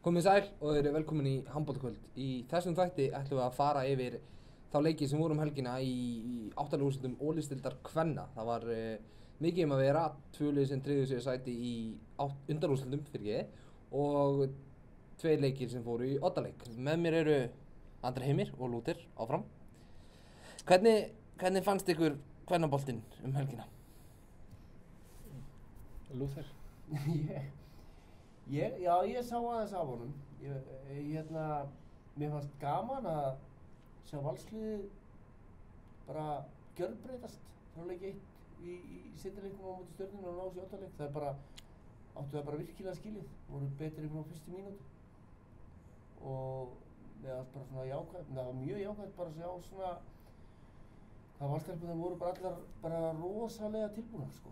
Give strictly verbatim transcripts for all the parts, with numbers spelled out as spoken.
Komið sæl og eru velkomin í handboltakvöld. Í þessum þætti ætlum við að fara yfir þá leiki sem voru um helgina í, í áttalega úrslitum Ólistildar kvenna. Það var uh, mikið um að vera, tvö lið sem tryggðu sér sæti í undanúrslitum fyrir ég og tveir leikir sem fóru í oddaleik. Með mér eru Andri Heimir og Lúter áfram. Hvernig, hvernig fannst ykkur kvennaboltinn um helgina? Lúter? Ég, ég, já, ég sá aðeins af honum. Ég, ég, hérna, mér fannst gaman að sjá Valsliðið bara gjörbreytast frá leik eitt í, í seinnileikum á móti Stjörnunni og ná sér í oddaleik. Það er bara, áttu það bara virkilega skilið, voru betri frá fyrstu mínútu. Og það var bara svona jákvæmt, það var mjög jákvæmt bara að sjá svona hvað Valstelpurnar voru bara allar bara rosalega tilbúnar, sko.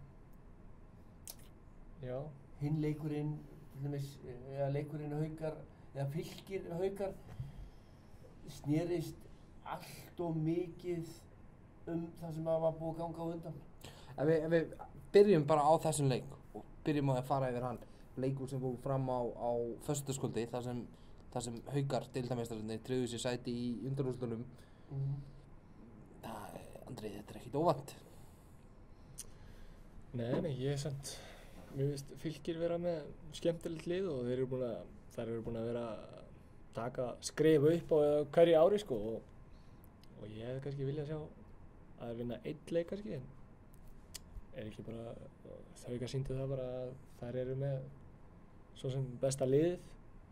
Já. Hinn leikurinn, til dæmis, eða leikurinn Haukar, eða Fylkir Haukar, snerist allt of mikið um það sem var búið að ganga á undan. Ef við, ef við byrjum bara á þessum leik og byrjum á að fara yfir hann, leikur sem fór fram á, á föstudagskvöldi, þar sem, þar sem Haukar deildarmeistararnir tryggðu sér sæti í undanúrslitunum. Mm. Það, Andri, þetta er ekkert óvænt. Nei, nei, ég er samt, mér finnst Fylkir vera með skemmtilegt lið og þeir eru búin að, þær eru búin að vera að taka skref upp á hverju ári, sko, og, og ég hefði kannski viljað sjá að þeir vinna einn leik kannski, en er ekki bara, þau ekki að sýndu það bara að þær eru með svo sem besta liðið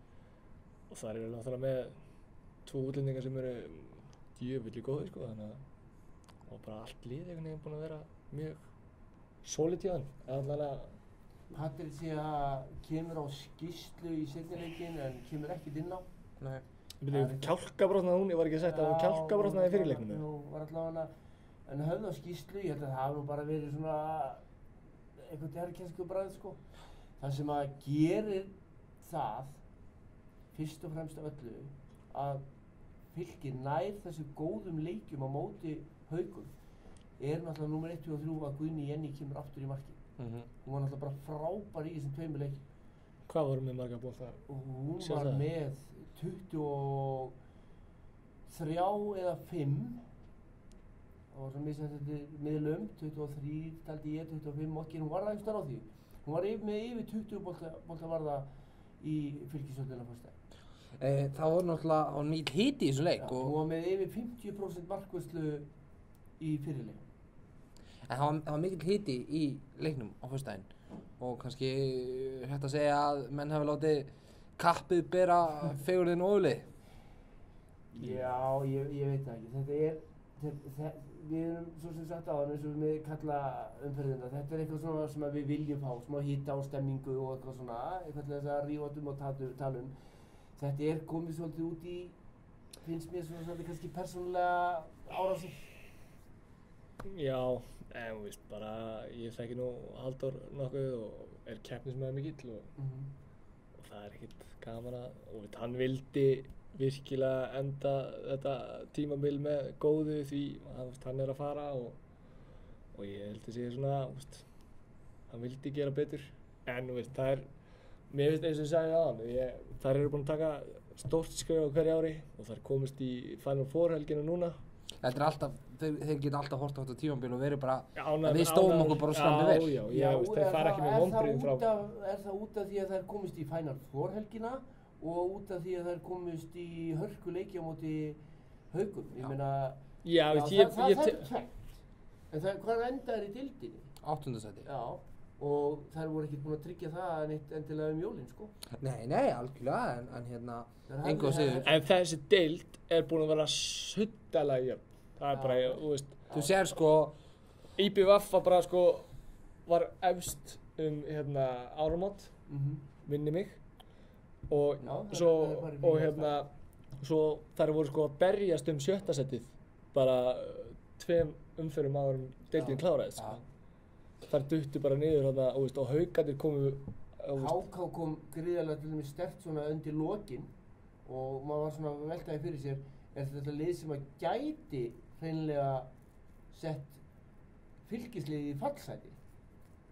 og þær eru náttúrulega með tvo útlendingar sem eru djöfulli góðir, sko, þannig að og bara allt lið einhvern veginn búin að vera mjög solid hjá hann, allavega. Patricia kemur á skýrslu í seinni leikinn en kemur ekkert inn á. Nei. Byrju, kjálkabrotnaði hún, ég var ekki að setja að hún kjálkabrotnaði í fyrirleiknum. Já, hún var allavega en höfð á skýrslu, ég held að það hafi nú bara verið svona eitthvað herrkensku bragð, sko. Það sem að gerir það fyrst og fremst af öllu að Fylkir nær þessu góðum leikjum á móti Haukum er náttúrulega númer eitt og þrjú að Guðný Jenny kemur aftur í markið. Mm-hmm. Hún var náttúrulega bara frábær í þessum tveimur leikjum. Hvað voru með marga bolta? Og hún Sér var það? með tuttugu og þrjú eða fimm. Það var svo misjafnt miðlum, tuttugu og þrjú taldi ég, tuttugu og fimm okkir, hún var aðeins þar á því. Hún var yfir, með yfir tuttugu bolta, bolta varða í Fylkisvöllina fyrst dag. E, það voru náttúrulega á nýtt hiti í þessu leik. Já, og hún var með yfir fimmtíu prósent markvörslu í fyrirleik. En það var, það var mikill hiti í leiknum á föstudaginn og kannski hægt að segja að menn hafi látið kappið bera fegurðin og oflið. Já, ég, ég veit það ekki. Þetta er, þetta, þetta, við erum svo sem sagt á hann eins og við kalla umferðina. Þetta er eitthvað svona sem við viljum fá, smá hita á stemmingu og eitthvað svona, eitthvað til þess að rífa um og tala um. Þetta er komið svolítið út í, finnst mér svona svolítið kannski persónulega árásir. Já, en þú veist, bara ég þekki nú Halldór nokkuð og er keppnismæður mikill og, Mm-hmm. og það er ekkert gaman að, og veit, hann vildi virkilega enda þetta tímabil með góðu því að hann er að fara og, og ég held að sé svona, þú veist, hann vildi gera betur, en þú veist, það er, mér finnst eins og ég sagði aðan, ég, þær eru búin að taka stórt skref á hverju ári og þær komist í Final Four helgina núna. Þetta er alltaf, þeir, þeir geta alltaf hort á þetta tímabil og verið bara, Já, ánægður- við stóðum ánægður- okkur bara skrambi vel. Já, já, ég veist, þeir fara ekki með vonbrigðum frá. Er það, er það út af því að þær komist í Final Four helgina og út af því að þær komist í hörku leiki á móti Haukum? Ég Já. meina, Já, já, veist, það, ég, það, ég, það ég, er tvennt. En það, hvað endar í deildinni? Áttunda sæti. Já, og þær voru ekkert búin að tryggja það neitt endilega um jólin, sko. Nei, nei, algjörlega, en, en hérna, Það er engu að hefði- siður. en þessi deild er búin að vera suttalega jöfn. Það er Já. bara, ég, þú veist, Þú sér sko, I B V var bara sko, var efst um hérna áramót, Mm-hmm. minni mig. Og Já, það- svo, það er bara í og mjög hérna, svo þær voru sko að berjast um sjötta setið, bara uh, tveim umferðum áður en deildin Já. kláraðist, sko. Þær duttu bara niður þarna, og veist, og Haukarnir komu, og veist, H K kom gríðarlega til dæmis sterkt svona undir lokin og maður var svona að velta því fyrir sér, er þetta lið sem að gæti hreinlega sett Fylkisliðið í fallsæti.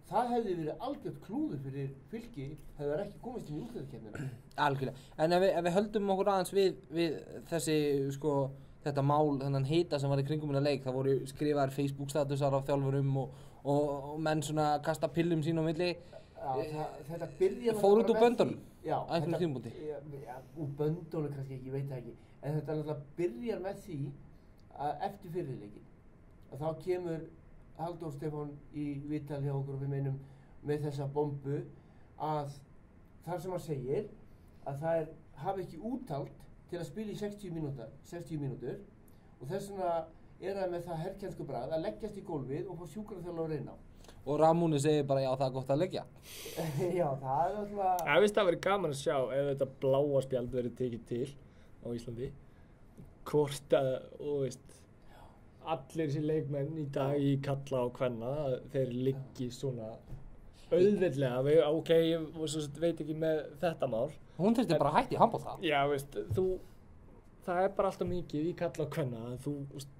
það hefði verið algjört klúður fyrir Fylki hefði það ekki komist inn í úrslitakeppnina. Algjörlega, en ef við, ef við höldum okkur aðeins við, við þessi, sko, þetta mál, þennan hita sem var í kringum innan leik, það voru skrifaðar Facebook-statusar af þjálfurum og, og, og menn svona kasta pillum sín á milli. Já, það, þetta byrjar Fór út úr bara með böndunum því- Já, á einhverjum þetta- tímapunkti. Já, já, úr böndunum kannski ekki, ég veit það ekki. En þetta náttúrulega byrjar með því að eftir fyrirleikin að þá kemur Halldór Stefán í viðtal hjá okkur og við meinum með þessa bombu að þar sem hann segir að það er, hafi ekki úthald til að spila í sextíu mínútur, sextíu mínútur og þess vegna er það með það herkjensku bragð að leggjast í gólfið og fá sjúkraþjálfara að reyna á. Og Ramóni segir bara já, það er gott að leggja. Já, það er alltaf... Ég veist það verið gaman að sjá ef þetta bláa spjald verið tekið til á Íslandi. Hvort að, og veist, allir þessi leikmenn í dag í kalla og kvenna, þeir liggi svona auðveldlega. Við, ok, ég svo, veit ekki með þetta mál. Hún þurfti bara að hætta í handbolta. Já, veist, þú, það er bara alltaf mikið í kalla og kvenna. Þú, veist,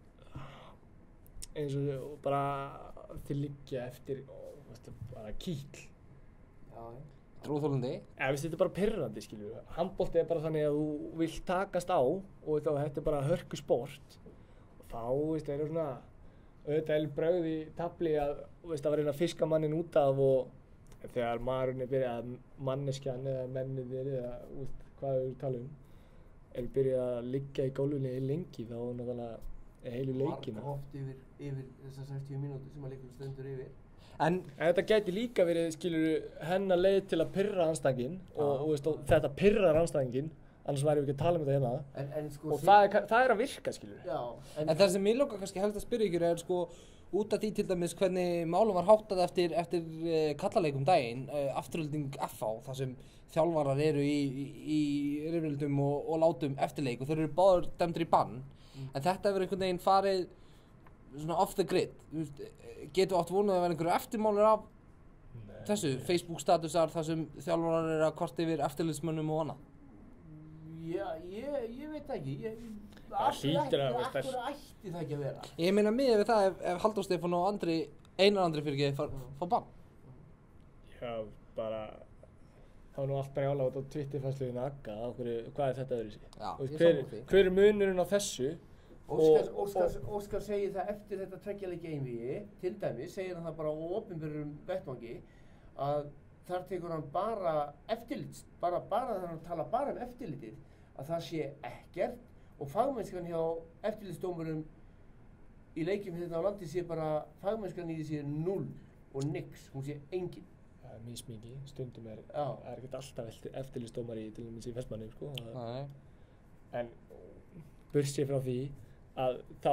eins og bara þið liggja eftir, og, veist, bara kýll. Já, já. Tróðþólandi. Ja, veist, þetta er bara pirrandi, skilju. Handbolti er bara þannig að þú vilt takast á og þá þetta er bara hörku sport. Og þá, veist, er það svona auðvitað er brauð í tafli að, veist, að vera að fiska mannin út af og þegar maðurinn er byrjað að manneskjan eða mennirnir eða, veist, hvað við tala um, er byrjað að liggja í gólfinni lengi þá náttúrulega heilu leikina. Marg oft yfir, yfir þessar sextíu mínútur sem að leikurinn stendur yfir. En, En þetta gæti líka verið, skilur, hennar leið til að pirra anstæðinginn og, og, veist, og þetta pirrar anstæðinginn, annars væri við ekki að tala um þetta hérna. En, en sko... Og það er, það er að virka, skilur. Já, en það sem ég lókar kannski helst að spyrja ykkur er sko út af því til dæmis hvernig málum var háttað eftir, eftir uh, kallaleikum daginn, uh, afturölding F H, þar sem þjálfarar eru í, í, í rifrildum og, og látum eftirleik og þeir eru báður dæmdir í bann. Mm. En þetta hefur einhvern veginn farið svona off the grid. Þú veist, getur átt vonað að vera einhverju eftirmálir af Nei, þessu, Facebook-statusar þar sem þjálfarar eru að kvarta yfir eftirlitsmönnum og annað? Já, ég, ég veit ekki, ég... Það hlýtur að, veist, Akkur ætti það ekki að vera? Ég meina miðað við það ef, ef Halldór Stefán og Andri, Einar Andri fyrir ekki fá, fá bann. Já, bara, það var nú allt bara jálega út á Twitter-færsluðinu Agga, hvað er þetta öðru sig? Já, Veist, ég hver, sammála því. hver er munurinn á þessu? Óskar, Og- Óskar, Óskar segir það eftir þetta tveggjarleikja einvígi, til dæmis, segir hann það bara á opinberum vettvangi að þar tekur hann bara eftirlits, bara, bara þegar hann tala bara um eftirlitið, að það sé ekkert og fagmennskan hjá eftirlitsdómurum í leikjum hérna á landi sé bara, fagmennskan í því sé null og nix, hún sé engin. Það er mismikið, stundum er, Já. það er ekkert alltaf eftir, eftirlitsdómari til dæmis í Vestmanni, sko. Það- Nei. En burtséð frá því að þá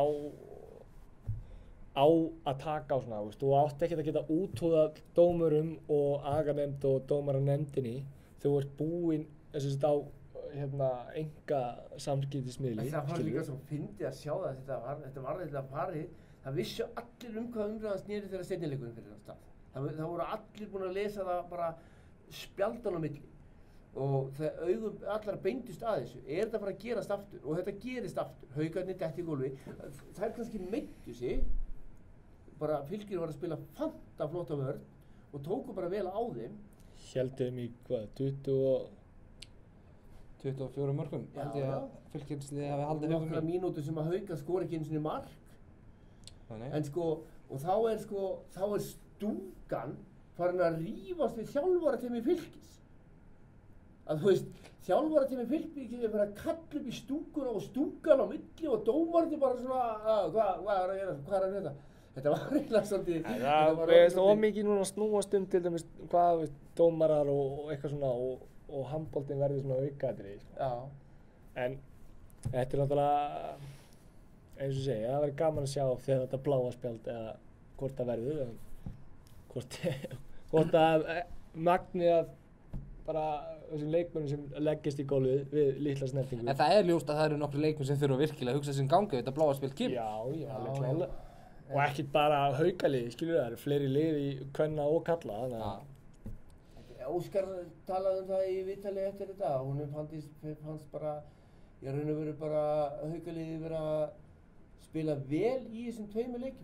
á að taka á svona, veist, þú átt ekkert að geta úthúðað dómurum og aganefnd og dómaranefndinni þú ert búinn þess að á hérna enga samskiptismiðli. En það var skilurðu. líka svo fyndið að sjá það, þetta var, þetta var eitthvað farið, það vissu allir um hvað umræðan sneri þegar seinnileikurinn fyrir hann stað. Það, það voru allir búin að lesa það bara spjaldan á milli og það augum allar beindust að þessu, er þetta bara að gerast aftur og þetta gerist aftur, Haukarnir detti í gólfi, þær kannski meiddu sig, bara Fylkir var að spila fanta flotta vörn og tóku bara vel á þeim. Héldum í hvað, tuttugu og tuttugu og fjórum mörgum, Já, held ég já. að Fylkisliðið hafi og haldið nokkra hugum í. mínútur sem að Haukar skora ekki einu sinni mark. Þannig. En sko, og þá er sko, þá er stúkan farin að rífast við þjálfarateimi Fylkis. Að þú veist, þjálfarateimi Fylkis er farin að kalla upp í stúkuna og stúkan á milli og dómarnir bara svona, að, hvað, hvað er að gera, hvað er að gera? Þetta var eiginlega svolítið, En þetta það var er orðið svona ómikið núna að snúast um til dæmis hvað veist, dómarar og, og eitthvað svona og, og handboltinn verður svona aukaðri. Sko. Já, En þetta er náttúrulega eins og segja, það verður gaman að sjá þegar þetta bláa spjald eða hvort það verður en hvort, hvort að magnið að bara þessum leikmönnum sem leggist í gólfið við litla snertingu. En það er ljóst að það eru nokkru leikmenn sem þurfa virkilega að hugsa sem gangi þetta bláa spil kemur. Já, já, alveg Já, klálega. Og ekki bara Haukaliði, skilur það eru fleiri lið í kvenna og kalla, þannig að Óskar talaði um það í viðtali eftir þetta, hún fannst, fannst bara, ég raun og veru bara Haukaliði vera að spila vel í þessum tveimur leikjum.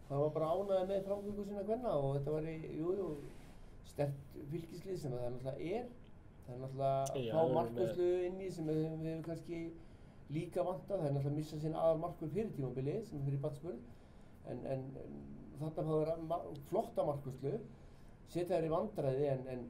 það var bara ánægði með framgöngu sinna kvenna og þetta var í, jú, jú, sterkt fylkislið sem það náttúrulega er. Það er náttúrulega að Já, fá við erum markvörslu inn í sem við við höfum kannski líka vantað. Það er náttúrulega að missa sinn aðal markvörð fyrir tímabilið sem er fyrir Batsburð. En, en, en þarna fá þeir ma flotta markvörslu, setja þeir í vandræði en, en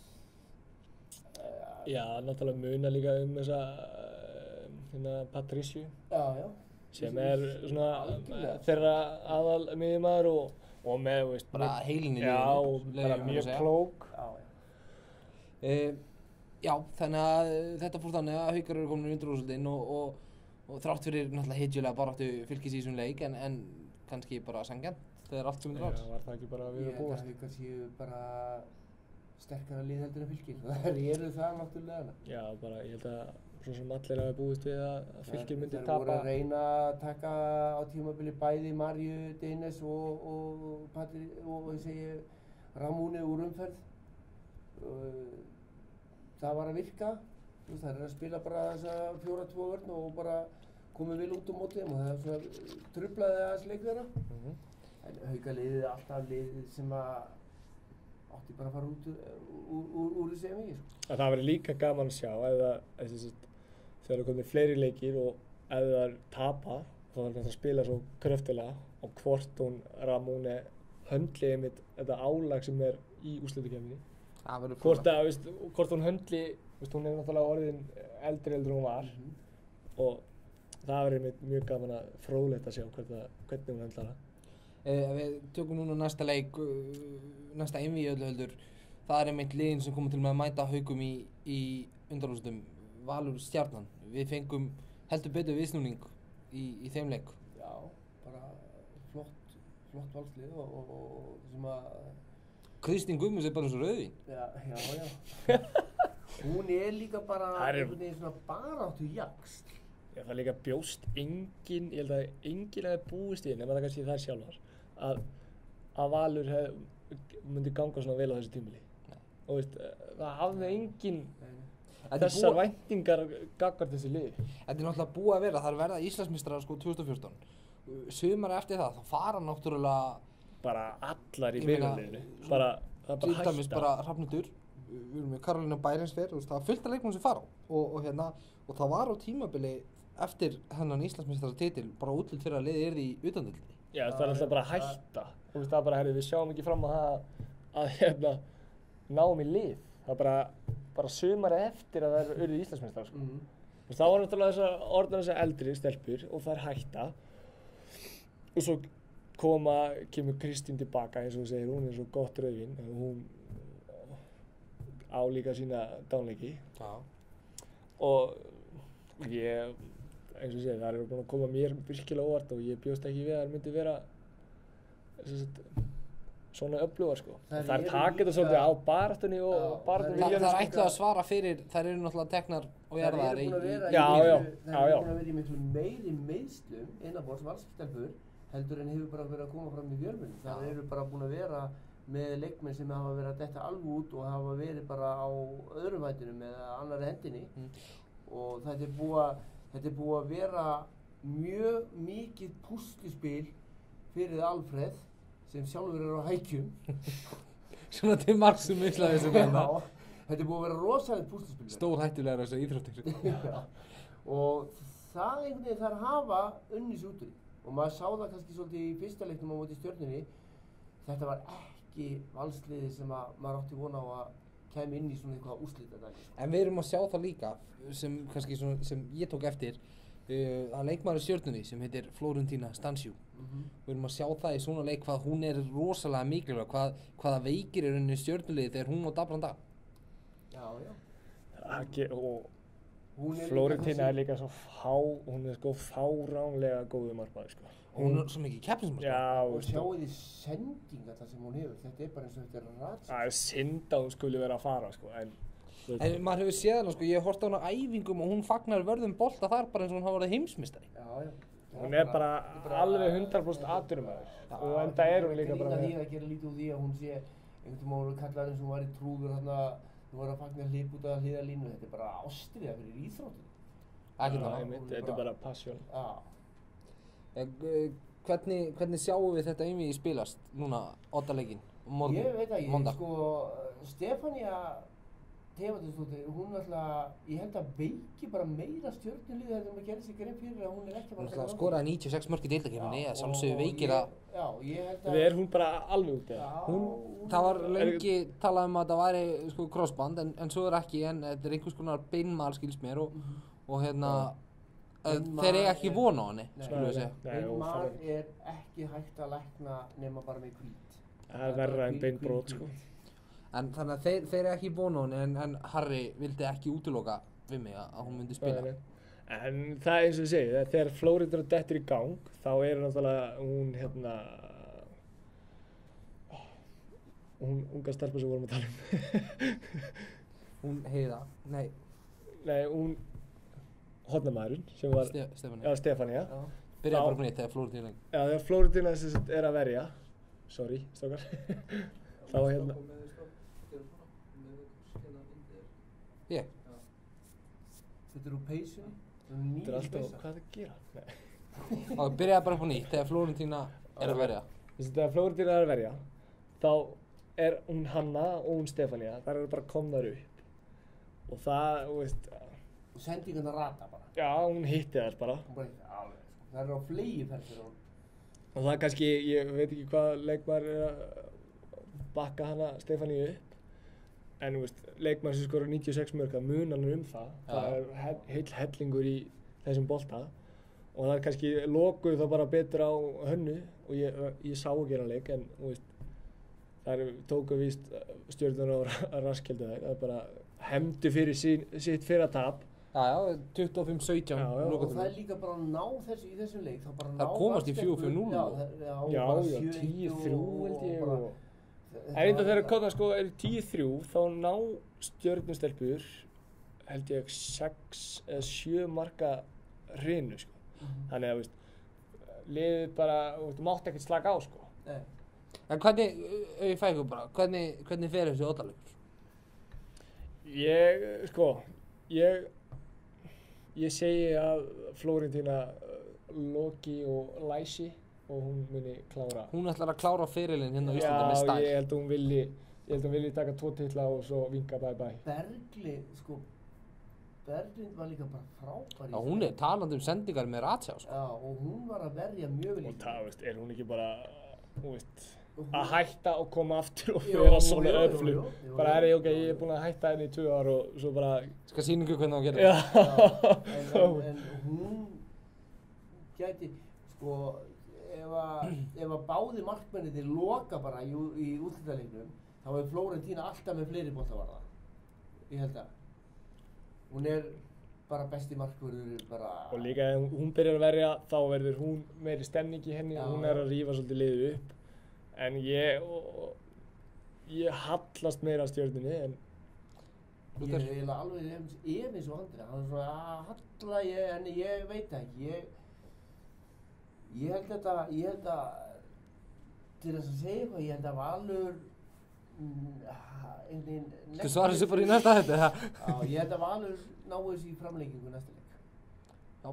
uh, Já, náttúrulega muna líka um þessa hérna Patricio já, já. sem er svona Algjörlega. þeirra aðal miðjumaður og, og með, veist, Bara mjög- heilinn í Já, liðinu, og leyfi bara ég mér að mjög segja. klók. Já, já. Uh, já, þannig að uh, þetta fór þannig að Haukar eru komin í undanúrslitin og, og, og þrátt fyrir náttúrulega hitjulega baráttu Fylkis í þessum leik en, en kannski bara sanngjarnt þegar allt kemur til Já, alls. var það ekki bara við Ég að held að búast? Haukar séu bara sterkara lið heldur en Fylkir. Það eru það náttúrulega. Já, bara ég held að svo sem allir hafi búist við að að Fylkir myndi Þeir voru tapa. að reyna að taka á tímabili bæði Marju Deines og, og, Patri, og ég segi Ramúni úr umferð. Uh, Það var að virka. Þú veist, það er að spila bara þessa fjóra tvo vörn og bara komið vel út á móti þeim og það er svona truflaði aðeins leik þeirra. Mhm. En Haukaliðið er alltaf liðið sem að átti bara að fara út úr, úr, úr, úr þessu M I, sko. Að það verður líka gaman að sjá ef það, ef þess að þegar það komið fleiri leikir og ef það er tapa þá er það að spila svo kröftilega og hvort hún Ramóni höndli einmitt þetta álag sem er í úrslitakeppninni. Það verður Hvort að, veist, hvort hún höndli, veist, hún er náttúrulega orðin eldri eldur en hún var Mhm. og það verður einmitt mjög gaman að fróðlegt að sjá hvernig, hvernig hún höndlar það. Uh, við tökum núna næsta leik, uh, næsta einvíi öllu heldur. Það er einmitt liðin sem komum til með að mæta Haukum í, í undanúrslitum, Valur Stjarnan. Við fengum heldur betur viðsnúning í, í þeim leik. Já, bara flott, flott valslið og, og, og sem að, Kristín Guðmunds er bara eins og rauðvín. já, já, já. Hún er líka bara Það er- einhvern veginn svona baráttu jaxl. Já, það líka bjóst engin, ég held að engin hefði búist í, nema það kannski þær sjálfar, að, að Valur hef, myndi ganga svona vel á þessu tímili. Nei. Og veist, það hafði engin Þetta er þessar búið- væntingar gagnvart þessu liði. Þetta er náttúrulega búið að vera, það er verða Íslandsmeistarar sko tvö þúsund og fjórtán. Uh, Sumar eftir það, þá fara náttúrulega Bara allar í Ég meina, byrjunliðinu. Bara, það er til bara dæmis hætta. bara Hrafnhildur, við erum með Karolína Bærensfer, þú veist, það var fullt af leikmum sem fara á og, og hérna, og það var á tímabili eftir hennan Íslandsmeistaratitil bara útlitt fyrir að liðið yrði í utandildinni. Já, það er alltaf bara að hætta. Þú veist, það er bara, herri, við sjáum ekki fram á það að, hérna, náum í lið. Það er bara, bara sumarið eftir að það er urðið Íslandsmeistarar, sko. Mm. Þú veist, þá var náttúrulega þessar orðan þessar eldri stelpur og það er hætta. Og svo koma, kemur Kristín tilbaka, eins og þú segir, hún er svo gott rauðvín. Hún á líka sína dánleiki. Já. Og ég, eins og ég segi, það eru búin að koma mér virkilega óvart og ég bjóst ekki við að það myndi vera sem sagt, svona öflugar, sko. Þær Það er eru takið þetta líka- svolítið á baráttunni og Já, baráttunni þær Það, eru- það er líka- ætlað að svara fyrir, þær eru náttúrulega teknar og Þær jarðaðar eru í, búin að vera í, í Já, miklu- já, þær já, eru já. búin að vera í miklu meiri meiðslum innanborðs valstelpur heldur en hefur bara verið að koma fram í fjölmunum. Það Já. eru bara búin að vera með leikmenn sem hafa verið að detta alveg út og hafa verið bara á öðrum vætinum eða annari hendinni Mm. og þetta er búið að, þetta er búið að vera mjög mikið púsluspil fyrir Alfreð sem sjálfur er á hækjum. svona til margs um Íslandi sem hérna. Já, þetta er búið að vera rosalegt púsluspil. Stór hættulegar þessu íþróttir. Já. Og það einhvern veginn þarf að hafa unnis út úr því. Og maður sá það kannski svolítið í fyrsta leiknum á móti Stjörnunni. Þetta var ekki valsliði sem að maður átti vona á að kæmi inn í svona eitthvað úrslitadæmi. En við erum að sjá það líka, sem, kannski svona, sem ég tók eftir, uh, að leikmaður í Stjörnunni sem heitir Florentína Stanciu. Mm Við erum að sjá það í svona leik hvað hún er rosalega mikilvæg, hvað, hvaða veikir er henni Stjörnuliði þegar hún á dabran dag. Já, já. Ekki, og Hún er líka Florentína þessi- er líka svo fá, hún er sko fáránlega góðu markmaður, sko. Hún er svo mikið keppnismark. Já, Og veistu, sjáu því sendinga það sem hún hefur. Þetta er bara eins og þetta er ræts. það er synd að hún skuli vera að fara, sko, en þú veist, En maður hefur séð hana sko, ég hef hort á hana á æfingum og hún fagnar vörðum bolta þar bara eins og hún hafa verið heimsmeistari. Já, já. hún er bara alveg hundrað prósent atvinnumæður og enda er hún líka bara Því að gera lítið úr því að hún sé einhvern tíma voru kallaður eins og hún var í trúður þarna, hún var að fagna hlip út af hliðarlínu. Þetta er bara ástriða fyrir íþróttinu. Ekki Já, það. einmitt, þetta er bara passion. Já. En, uh, hvernig, hvernig sjáum við þetta einvið spilast núna oddaleikinn morgun? Ég veit ekki, Mánudag? sko, Stefania Theodórsdóttir, hún alltaf, ég held að veiki bara meira stjörnuliðið en hún gerði sig grein fyrir að hún er ekki bara Hún ætla að skoraði níutíu og sex mörk í deildakeppninni, að sjálfsögðu veikir það. Já, ég held að... Við erum hún bara alveg út eða? Já, Hún, það var lengi talað um að það væri sko crossband, en, en svo er ekki, en þetta er einhvers konar beinmal skils mér og, og hérna, uh, þeir eiga ekki von á henni, Nei. skulum við segja. Nei, Beinmal óþarfi. er ekki hægt að lækna nema bara með hvít. Það er verra en beinbrot, sko. En þannig að þeir, þeir eiga ekki von á henni, en, en Harry vildi ekki útiloka við mig að hún myndi spila. Nei, nei. En það er eins og ég segi, þegar Flórída dettur í gang, þá er náttúrulega hún hérna, hún unga stelpa sem við vorum að tala um. Hún Heiða, nei, Nei, hún hornamaðurinn sem var, Ste Stefáni. já, Stefania. Já. Byrjaði Þá- bara með nýtt þegar Flóri til lengi. Já, þegar Flórídina sem sagt er að verja, sorry, stókar, þá hérna, Ég? Þetta er úr peysunni. þetta er alltaf, hvað er það að gera? Nei. Og byrjaði bara upp á nýtt þegar Flórentína er að verja. Þess að þegar Flórídina er að verja, þá er hún Hanna og hún Stefania, þær eru bara komnar upp. Og það, þú veist, Og sendingarna rata bara. já, hún hitti þær bara. Hún bara ekki alveg, sko. Það eru á flegiferð fyrir hún. Og það er kannski, ég veit ekki hvað leikmaður er að bakka hana Stefáníu upp. En þú veist, leikmaður sem skorar níutíu og sex mörk, það munar hann um það. Það Já. er he heill hellingur í þessum bolta. Og það er kannski lokuð þá bara betur á hönnu. Og ég, ég sá ekki hérna leik, en þú veist, það er, tóku víst stjörnuna og raskkeldu þær. Það er bara hefndu fyrir sín, sitt fyrra tap. Já, já, tuttugu og fimm sautján Já, já, Og lokatíma. það er líka bara að ná þessu í þessum leik. Það bara Það ná komast í allt fjögur fjögur núll Já, og- það- já, Já, bara já, sjö eitt tíu og- þrjú held ég. og bara- Og, Þetta en þetta var- þegar koma sko er tíu þrjú, þá ná stjörnustelpur held ég sex eða sjö marka hrinu sko. Mhm. Þannig að, þú veist, liðið bara, þú veist, þú mátt ekkert slaka á sko. Nei. En hvernig, ef ég fæ ykkur bara, hvernig, hvernig fer þessi oddalegur? Ég, sko, ég, ég segi að Flórentína loki og læsi og hún muni klára. Hún ætlar að klára fyrirlinn hérna á Íslandi með Já, stæl. ég held að hún vilji, ég held að hún vilji taka tvo titla og svo vinka bye bye. Berglind, sko, Berglind var líka bara frábær í Já, hún er þessu. talandi um sendingar með Ratsjá, sko. Já, og hún var að verja mjög vel í Og það, veist, er hún ekki bara, þú veist, Og hún- að hætta og koma aftur og Jú, vera svona jú, jú, öflug. jú, jú, Bara jú. er ég, ok, ég er búinn að hætta henni í tvö ár og svo bara, Skal sýningu hvernig hún gerir. já. Já, en, en, en hún gæti, sko, ef að, ef að báði markmennir loka bara í, í útlítaleiknum, þá er Flórentína alltaf með fleiri boltavarða. Ég held að. Hún er bara besti markvörður, bara... Og líka ef hún byrjar að verja, þá verður hún meiri stemning í henni Já, og hún já. er að rífa svolítið liðið upp. En ég, og, ég hallast meira að stjörnunni, en Ég er eiginlega alveg efins, efins og Andri. Hann er svona að halla ég, en ég veit það ekki. Ég, ég held þetta, ég held að, til þess að segja eitthvað, ég held að Valur, mm, einhvern veginn... Þú svarar þessu bara í næsta þetta, það. Já, ég held að Valur náu þessu í framlengingu næsta leik. Já.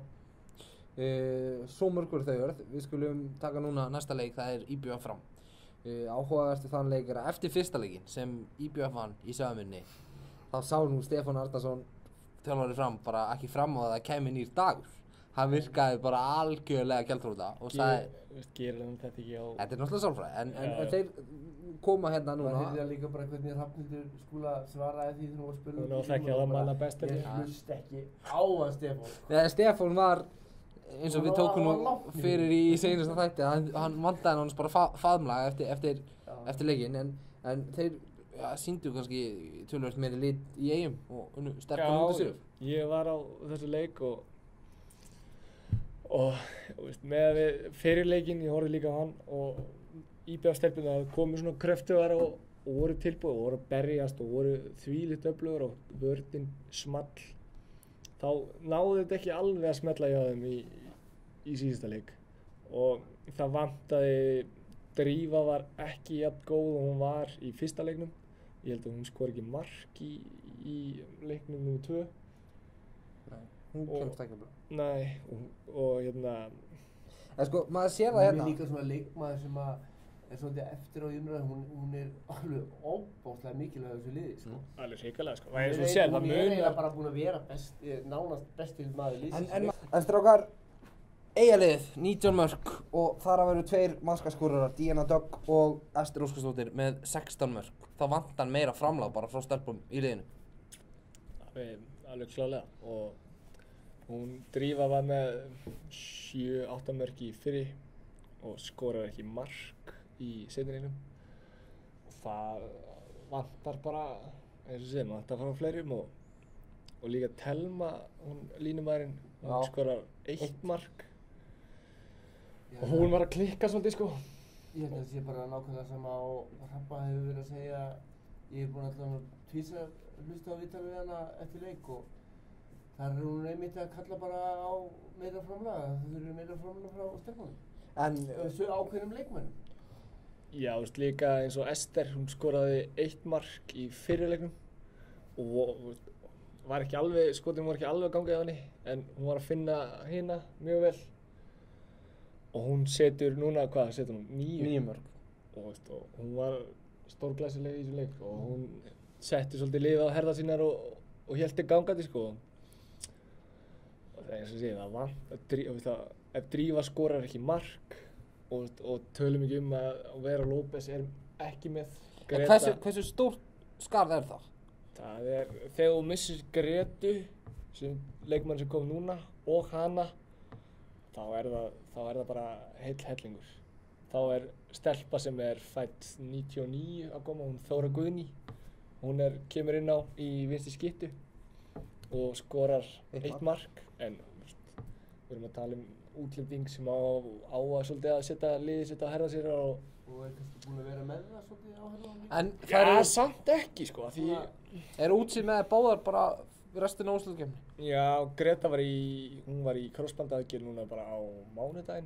Uh, svo mörgur þau örð. Við skulum taka núna næsta leik, það er I B V F Fram. Uh, áhugaverstu þann leik er að eftir fyrsta leikin sem I B V F vann í Söðamunni, þá sá nú Stefán Arnarsson, þjálfari Fram, bara ekki fram á það að kæmi nýr dagur. Hann virkaði bara algjörlega gjaldþrota og sagði, Ge- veist, gerir hann þetta ekki á... þetta er náttúrulega sálfræði, en, en, Já, en já. þeir koma hérna Það núna. er það líka bara hvernig Hrafnhildur Skúla svaraði því þegar hún var spurning. Hún á að þekkja það manna best Ég eftir. hlust ekki á að Stefán. Þegar Stefán var, eins og við Hann var- tókum hann var nú langt niður. fyrir í seinasta þætti, hann, hann vandaði hans bara fa faðmlag eftir, eftir, Já. eftir leikinn, en, en þeir ja, sýndu kannski tölvöld meiri lit í eigum og unnu sterkum undir sig. ég var á þessu leik og og, og veist, með að við fyrir leikinn, ég horfði líka á hann og I B F-stelpunar komu svona kröftugar og, og voru tilbúið og voru að berjast og voru þvílitt öflugur og vörðin small. Þá náðu þetta ekki alveg að smella hjá þeim í, í síðasta leik og það vantaði, Drífa var ekki jafn góð og hún var í fyrsta leiknum. Ég held að hún skor ekki mark í, í leiknum númer tvö. Nei, hún Og- kemst ekki að blá. Nei, og, og hérna, En sko, maður sér það Hún hérna. er líka svona leikmaður sem að er svolítið eftir á í umræðu, hún, hún er alveg óbáslega mikilvæg á þessu liði, sko. Alveg hrikalega, sko. Og Hún eins og er- þú sér, það Hún er eiginlega munar. bara búin að vera best, nánast bestil maður En, liðsins. en, en strákar, Eyjaliðið, nítján mörk og þar að veru tveir mannskapsskorarar, Díana Dögg og Ester Óskarsdóttir með sextán mörk. Þá vantar meira framlag bara frá stelpum í liðinu. Alveg, alveg klálega. Og hún Drífa var með sjö átta mörk í fyrri og skorar ekki mark í seinnileiknum. Og það vantar bara, eins og segir, vantar frá fleirum og, og líka Telma, hún línumæðurinn, hún Já. skorar eitt Eitt. mark. Og hún var að klikka svolítið, sko. Ég held að það sé bara nákvæmlega sama og Hrafna hefur verið að segja, ég hef búin alltaf að tvísa hlusta á viðtal við hana eftir leik og þar er hún einmitt að kalla bara á meira framlag, það þurfir meira framlag frá stelpunum. En, Þessu ákveðnum leikmennum. Já, þú veist, líka eins og Ester, hún skoraði eitt mark í fyrirleiknum og þú veist, var ekki alveg, skotin var ekki alveg að ganga í henni, en hún var að finna hina mjög vel. Og hún setur núna, hvað setur hún? Níu. níu mörk. Og, veist, og hún var stórglæsileg í þessu leik og hún setti svolítið liðið á herðar sínar og, og hélti gangandi, sko. Og það er eins og sé, það vant, að, drí- að, ef Drífa skorar ekki mark og, og tölum ekki um að Vera López er ekki með En Greta. hversu, hversu stórt skarð er það? Það er, þegar þú missir Gretu, sem leikmann sem kom núna, og hana, þá er það, þá er það bara heill hellingur. Þá er stelpa sem er fædd níutíu og níu að koma, hún Þóra Guðný. Hún er, kemur inn á í vinstri skyttu og skorar Eitt eitt mark. En veist, við erum að tala um útlending sem á, á að svolítið að setja liðið sitt á herða sér og Og er kannski búin að vera með það svolítið á herðunum líka. En Já, það eru, samt ekki, sko, því er útsýð með báðar bara restina úrslitakefni? Já, Greta var í, hún var í krossbandaðgerð núna bara á mánudaginn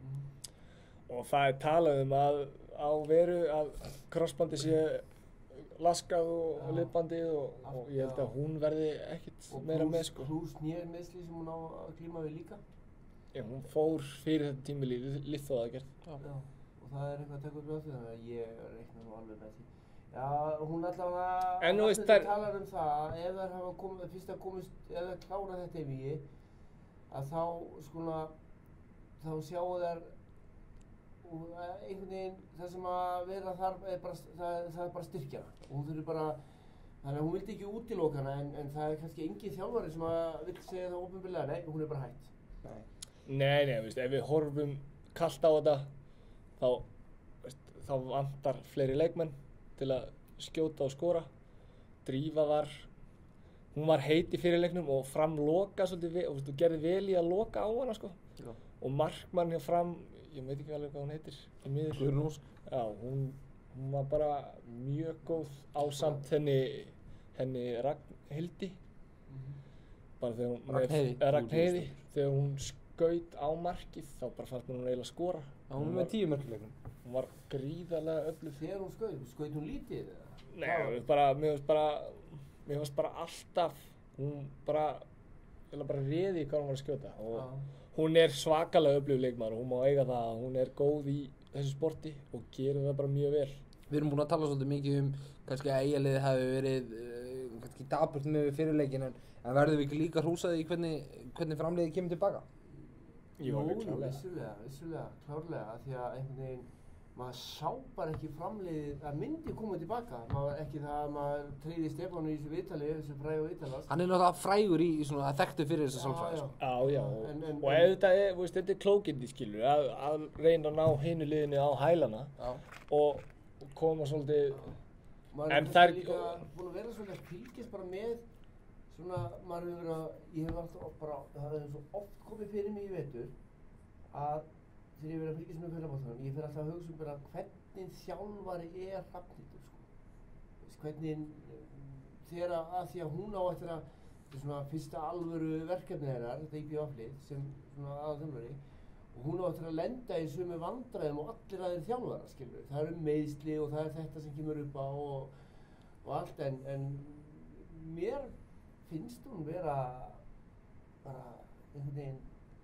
og það er talað um að á Veru að krossbandi sé laskað og, og liðbandið og, og ég held að hún verði ekkert Og meira með, plús- sko. Plús nýjarmeðsli sem hún á að glíma við líka. Já, hún fór fyrir þetta tímili í liðþóðaðgerð. Já. Og það er eitthvað að taka upp á því, þannig að ég reikna nú alveg með því. Já, hún allavega En þú veist, Hrafnhildur þær- talar um það að ef þær hafa komið, fyrst að komist, ef þær klára þetta í víi, að þá svona, þá sjáu þær og eh, einhvern veginn það sem að vera þarf er bara, það, það er bara styrkjana. Og hún þurfi bara, þannig að hún vildi ekki útiloka hana en, en það er kannski engin þjálfari sem að vill segja það ópenbarlega, nei, hún er bara hætt. Nei. Nei, nei, veist, ef við horfum kalt á þetta þá, veist, þá vantar fleiri leikmenn til að skjóta og skora. Drífa var, hún var heit í fyrirleiknum og Fram loka svolítið vel, og veist, gerði vel í að loka á hana, sko. Já. Og markmann hjá Fram, ég veit ekki alveg hvað hún heitir, í miður. Guðrún Ósk. Já, hún, hún var bara mjög góð ásamt henni, henni Ragnhildi. Bara þegar hún, Ragnheiði. með- eh, Ragnheiði, þegar hún skaut á markið, þá bara fannst mér hún eiginlega skora. Já, hún er með tíu mörk í leiknum. Hún var gríðarlega öflug. Þegar hún skaut, skaut hún lítið eða? Nei, mér finnst bara, mér finnst bara, mér finnst bara alltaf, hún bara, eða bara réði hvað hún var að skjóta. Og Já. hún er svakalega öflug leikmaður og hún má eiga það að hún er góð í þessu sporti og gerir það bara mjög vel. Við erum búin að tala svolítið mikið um kannski að Eyjaliðið hafi verið uh, kannski dapurt með fyrirleikin en, en verðum við ekki líka hrúsaði í hvernig, hvernig framliðið kemur tilbaka? Jú, alveg jú, klárlega. vissulega, vissulega, klárlega, því að einhvern veginn, maður sá bara ekki framliðið, það myndi koma tilbaka, maður ekki það að maður treyði Stefánu í þessu viðtali, þessu frægu viðtalast. Hann er náttúrulega frægur í í svona þekktu fyrir þessa Já, sálfræði. já. Sko. Já, já, og, En- en- og ef þetta er, þú veist, þetta er klókindi, skilur, að, að reyna að ná hinu liðinu á hælana Já. og, og koma svolítið, Maður En er það er- kannski líka búin að vera svolítið að fylgjast bara með, svona, maður hefur verið að, ég hef alltaf bara, það hefur svo oft komið fyrir mig í vetur, að þegar ég verið að fylgjast með félagboltanum, ég fyrir alltaf að hugsa um bara hvernig þjálfari er Hrafnhildur, sko. Veist, hvernig, þegar að, að því að hún á eftir að, þetta er svona fyrsta alvöru verkefni hennar, þetta í bjóflið, sem svona aðalþjálfari, og hún á eftir að lenda í sömu vandræðum og allir aðeir þjálfara, skilur. Það eru meiðsli og það er þetta sem kemur upp á og, og allt, en, en mér finnst hún vera bara einhvern veginn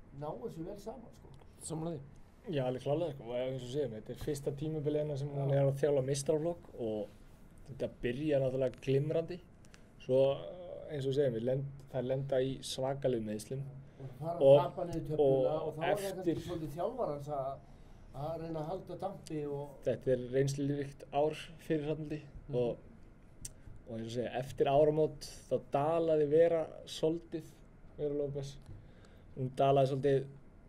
ná þessu vel saman sko. Samanlega því. Já, alveg klálega sko, og eins og segjum, þetta er fyrsta tímabilið hennar sem hún er að þjálfa meistaraflokk og þetta byrjar náttúrulega glimrandi. Svo eins og segjum, við lend, þær lenda í svakalegum meiðslum. Og fara Og- að tapa niður töfluna og og þá er það eftir- kannski svolítið þjálfarans að að reyna að halda dampi og Þetta er reynsluríkt ár fyrir Hrafnaldi og, og eins og segja, eftir áramót þá dalaði Vera svolítið, Vera López. Hún dalaði svolítið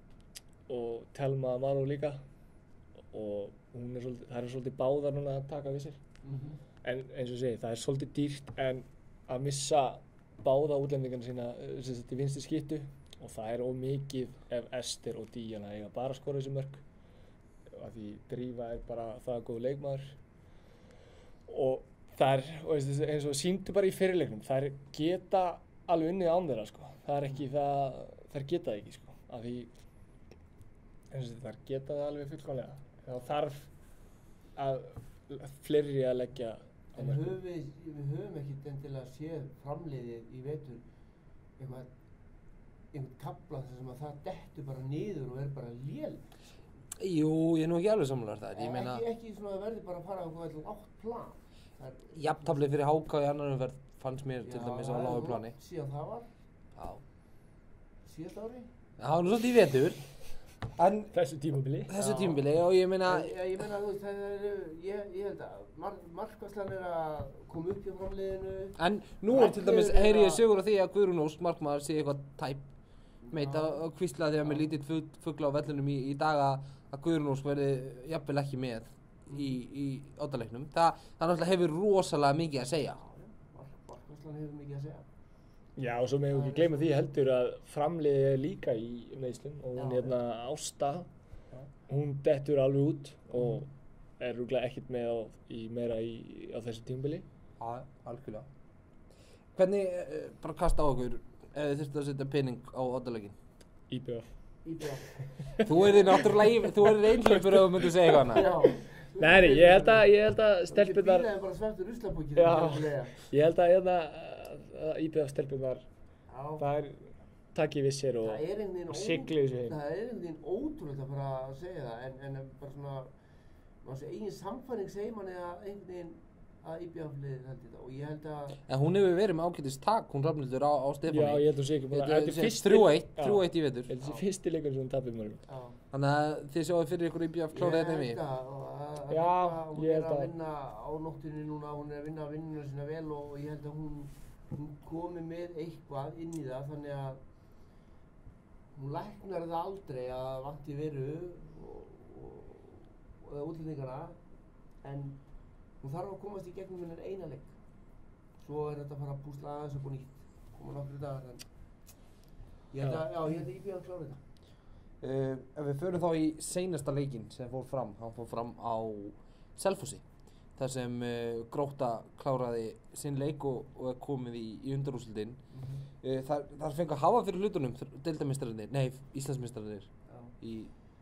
og Telma Maró líka og hún er svolítið, það er svolítið báðar núna að taka við sér. En eins og segi, það er svolítið dýrt en að missa báða útlendingarna sína sem sagt í vinstri skyttu og það er of mikið ef Ester og Díana eiga bara að skora þessi mörk af því Drífa er bara það góð leikmaður og það er, og veist, eins og sýndu bara í fyrirleiknum, þær geta alveg unnið án þeirra sko, það er ekki það, þær geta það ekki sko, af því eins og þær geta það alveg fullkomlega, þá þarf að fleiri að leggja á En mörkum. höfum við, við höfum ekkert endilega séð framliðið í vetur eitthvað, einhvern kafla þar sem að það dettur bara niður og er bara léleg. Jú, ég er nú ekki alveg sammála þar, ég En meina ekki, ekki svona að verði bara að fara á eitthvað eitthvað átt plan. Það er- jafntefli fyrir H K í annar umferð fannst mér til Já, dæmis á það er lágu nú plani. Síðan það var, Já. síðast ári. Það var nú svolítið í vetur, en Þessu tímabili. þessu Já. tímabili og ég meina, En, ja, ég meina, þú veist, það er, ég, ég held að mar markværslan er að koma upp hjá framliðinu. en nú er til dæmis, Reglur heyri eru ég að- sögur af því að Guðrún Ósk markmaður sé eitthvað tæp meit að að hvísla því að með lítið fugl, fugla á vellinum í, í dag að að Guðrún Ósk verði jafnvel ekki með í, í oddaleiknum. Það, það náttúrulega hefur rosalega mikið að segja. Mark, markværslan hefur mikið að segja. Já, og svo megum við ekki gleyma því heldur að framliðið er líka í meiðslum og hún Já. hérna Ásta, Já. hún dettur alveg út og er rúglega ekkert með á, í meira í, á þessu tímabili. Já, algjörlega. Hvernig, eh, bara kasta á okkur, ef þið þurftu að setja pening á oddaleikin? í B F. Í B Þú erði náttúrulega, í- þú erði einhleipur ef þú myndir segja eitthvað annað. Já. Nei, nei, ég held að, ég held að stelpurnar, Bílaði bara svartur ruslapóki Já. ég held að hérna að í B F stelpurnar, Já. það er takið við sér og Það er einhvern veginn ó- sigli þessu heim. Það er einhvern veginn ótrúlegt að fara að segja það en, en bara svona þessi eigin samfæring segir manni að einhvern veginn að í B F liðið held ég það og ég held að En hún hefur verið með ágætis tak, hún Hrafnhildur á, á Stefáni. Já, ég held að hún sé ekki búin að, þetta er fyrsti- þrjú eitt, Já. þrjú eitt í vetur. Ég held að þessi fyrsti leikur sem hún tapir mörgum. já, Þannig að þið sjáu fyrir ykkur í B F klára þetta ég við. held að, og að, að Já, að hún ég er held að að- vinna á nóttinni núna, hún er að vinna vinnuna sína vel og ég held að hún, hún komi með eitthvað inn í það þannig að hún læknar það aldrei að vanti veru og, og, og eða útlendingana en hún þarf að komast í gegnum hennar eina leik svo er þetta að fara að púsla aðeins upp og nýtt koma nokkru dagar en ég held að, já, ég held að íbjöða að klára þetta Uh, ef við förum þá í seinasta leikinn sem fór fram, hann fór fram á Selfossi. Þar sem uh, Grótta kláraði sinn leik og, og er komið í, í undanúrslitin. mm -hmm. uh, þar, þar fengu að hafa fyrir hlutunum deildarmeistararnir, nei, Íslandsmeistararnir í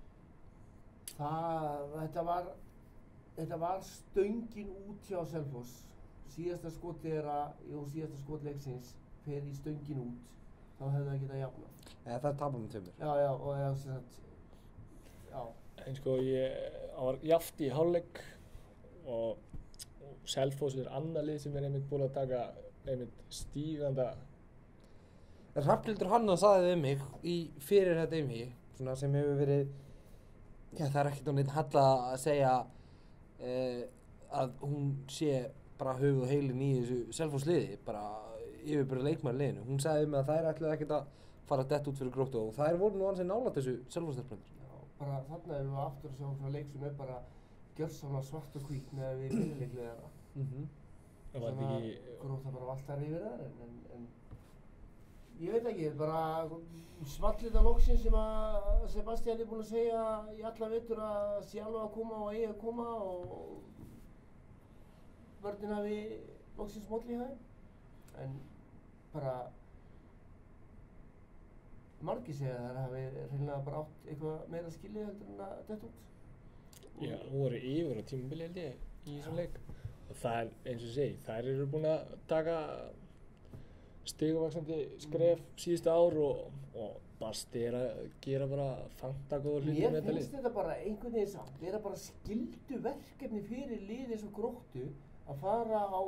Það, þetta var, þetta var stöngin út hjá Selfoss. Síðasta skot þeirra, jú, síðasta skot leiksins fer í stöngin út, þá hefðu það getað jafnað. eða það er tapum með tveimur. Já, já, og eða sem sagt, já, En sko, ég það var jaft í hálfleik og, og Selfoss er annað lið sem er einmitt búin að taka einmitt stíganda. Hrafnhildur Hanna sagði við mig í fyrir þetta einví, svona sem hefur verið, já það er ekkert á neitt halla að segja uh, að hún sé bara höfuð og heilin í þessu Selfoss liði, bara yfirbyrða leikmaður liðinu. Hún sagði við mig að þær ætluðu ekkert að fara dett út fyrir Gróttu og þær voru nú ansið nálægt þessu Selfoss-stelpunum. já, bara þarna erum við aftur að sjá svona leik sem er bara gjörsamlega svart og hvít með við fyrirleikliðana. Mhm. Það var Sem þetta að ekki, Grótta bara valtar yfir þar en, en, en ég veit ekki, bara svallita loksin sem að Sebastian er búinn að segja í alla vetur að sé alveg að koma og eigi að koma og vörðin hafi loksins smolli í þeim en bara margir segja að þær hafi hreinlega bara átt eitthvað meira skilið heldur en að detta út. já, hún voru yfir á tímabili held ég í þessum leik. Og það er eins og segi, þær eru búin að taka stigavaxandi skref síðustu ár og, og Basti er að gera bara fantagóða hluti Mér með þetta finnst lið. þetta bara einhvern veginn samt, vera bara skildu verkefni fyrir lið eins og Gróttu að fara á,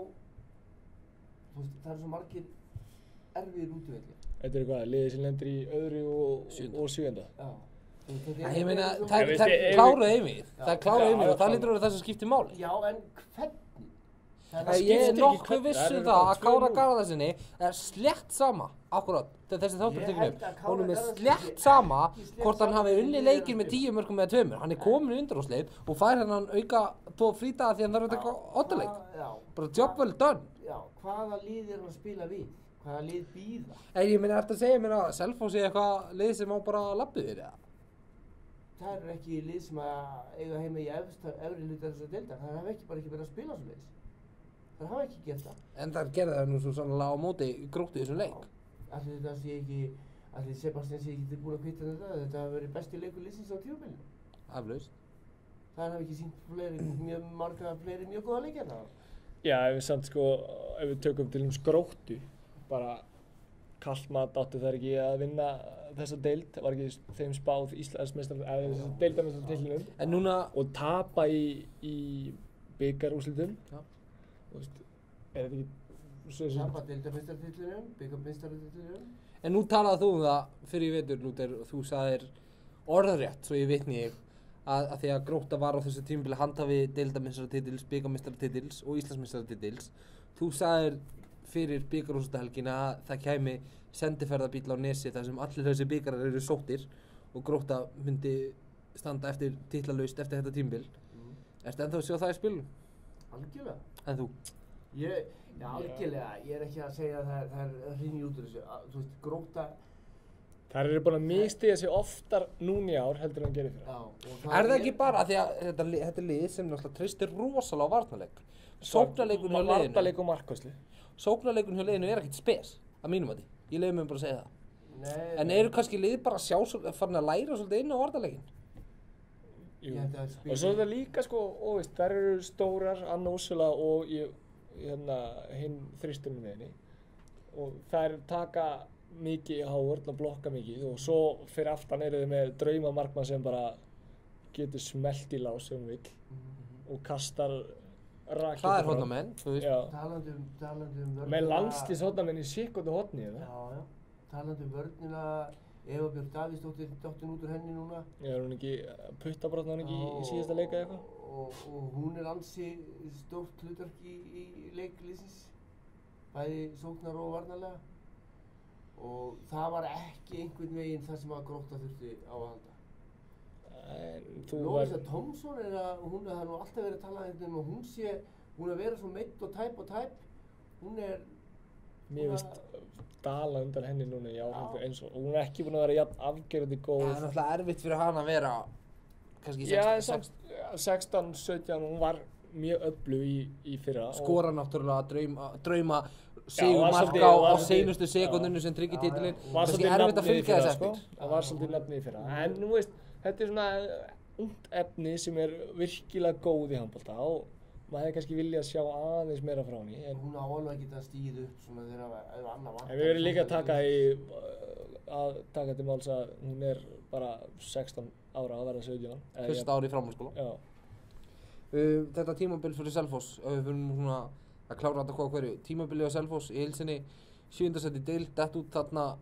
þú veist, það eru svo margir erfiðir útivellir. Þetta er hvað, liðið sem lendir í öðru og, Sjöunda. og sjöunda. Já. Þú veist, þetta En er- ég meina, þetta er það svo- er- það er ef- kláruð einvið, Já. það er kláruð Já, einvið og já, það lítur að vera það sem skiptir máli. Já, en hvernig? Það Það ég er skiptir ekki nokkuð hvernig, viss það um eru það bara að Kára tvö núll. Garðarsinni er slétt sama, akkurát, þegar þessi þáttur Ég tekin held upp. að Kára Honum er Garðarssyni slétt sé sama ekki slétt hvort hann sama hafi þegar unni liðið er að leikir með spila. tíu mörgum eða tveimur. Hann er komin í undanúrslit og fær hennan auka tvo frídaga því hann þarf að taka oddaleik. Hvað- Já. Bara job well done. Já, hvaða lið er hann að spila við? Hvaða lið býða? En ég meina, eftir að segja mér að Selfoss er eitthvað lið sem á bara labbið þér, eða? Það eru ekki lið sem að eiga heima í efsta, efri hluta þess að deildar. Það hafa ekki bara ekki verið að spila svo leiðis. Það hafa ekki gert það. En það gerði það nú svo sannlega á móti Gróttu í þessum leik. Allir þetta sé ekki, allir Sebastian sé ekki tilbúin að kvita þetta. Þetta hafa verið besti leikur liðsins á tímabilinu. Aflaust. Það hafa ekki sýnt fleiri, mjög marga fleiri mjög góða leikjarna. Já, ef við samt sko, ef við tökum til um Gróttu, bara kallt mat áttu þær ekki að vinna þessa deild, var ekki þeim spáð Íslandsmeistar, eða þessa deildarmeistartillinum En núna, og tapa í, í bikarúrslitum. Já. Þú veist, er þetta ekki svo sem Tapa deildarmeistartitlinum, byggarmeistartitlinum. en nú talaði þú um það fyrir í vetur, Lúter, og þú sagðir orðrétt, svo ég vitni ég, að, að því að Grótta var á þessu tímabili handhafi deildarmeistaratitils, bikarmeistaratitils og Íslandsmeistaratitils. Þú sagðir fyrir bikarúrslitahelgina að það kæmi sendiferðabíll á Nesi þar sem allir þessi bikarar eru sóttir og Grótta myndi standa eftir titlalaust eftir þetta tímabil. Mm. Ertu ennþá að sjá það í spilum? Algjörlega. En þú? Ég, já, algjörlega. Ég er ekki að segja að það er, það er hrinni út úr þessu. Að, Þú veist, Grótta, þær eru búin að mistiga sig oftar núna í ár heldur en hann gerir fyrir. já. og Er það ekki bara því að þetta, li- þetta er lið sem náttúrulega treystir rosalega á varnarleik? Sóknarleikun hjá liðinu, Varnarleik og markvæslu. sóknarleikun hjá liðinu er ekkert spes, að mínum að því. Ég leiði mig bara að segja það. Nei, En eru kannski lið bara að sjá, svo- farin að læra svolítið inn á varnarleikin? Jú. Ég held að spila- Og svo er það líka sko, og veist, þær eru stórar, Anna Úrsula og ég, hérna, hinn þristurinn með henni. Og þær taka mikið í hávörn og blokka mikið og svo fyrir aftan eru þið með draumamarkmann sem bara getur smellt í lás sem hún vill Mhm. og kastar rakið. Það er hodna menn, þú veist. Já, Talandi um, talandi um vörnina. með landslýshotnamenn í sikkundu hotni Já, eða? já. Talandi um vörnina, Eva Björk Davíðsdóttir dottin út úr henni núna. Já, er hún ekki, puttabrotna hún ekki í, í síðasta leika eða eitthvað? Og, og hún er ansi stórt hlutverk í, í leiklýsins, bæði sóknar og varnarlega. Og það var ekki einhvern veginn það sem að Grótta þurfti á að halda. En þú Lovísa Thompson er að, hún það er nú alltaf verið að tala um að hún sé, hún er að vera svo meitt og tæp og tæp. Hún er, Mér Hún finnst að- dala undan henni núna í Já. áhengu eins og og hún er ekki búin að vera jafn afgerandi góð. Það er náttúrulega erfitt fyrir hann að vera kannski Já, en sextán, samt sextán, sautján, hún var mjög öflug í, í fyrra. og- skora náttúrulega drauma, drauma var sigur marka svolítið- á, var á svolítið- seinustu já. sekundinu sem tryggir Já, já. titilinn. Var Kannski svolítið erfitt að nafnið í fylgja fyrra, þess sko. eftir. Það var svolítið nafnið í fyrra. En nú veist, þetta er svona ungt efni sem er virkilega góð í handbolta og maður hefði kannski viljað sjá aðeins meira frá henni. En, hún á alveg að geta stíð upp svona þegar ef annað vantar. en við verðum líka að taka í, að taka til máls að hún er bara sextán ára að verða sautján. eða Fyrsta ári í framhaldsskóla. Já. Uh, þetta tímabil fyrir Selfoss, ef við fyrir svona að klára þetta hvað hverju, tímabilið á Selfoss í heilsinni, sjöunda seti deild, dett út þarna,